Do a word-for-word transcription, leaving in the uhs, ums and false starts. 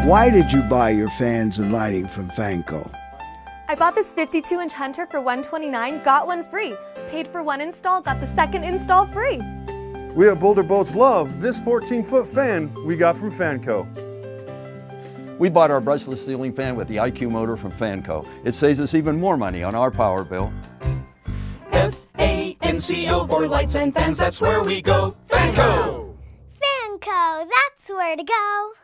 Why did you buy your fans and lighting from Fanco? I bought this fifty-two inch Hunter for one twenty-nine, got one free. Paid for one install, got the second install free. We at Boulder Boats love this fourteen foot fan we got from Fanco. We bought our brushless ceiling fan with the I Q motor from Fanco. It saves us even more money on our power bill. F A N C O for lights and fans, that's where we go. Fanco! Fanco, that's where to go.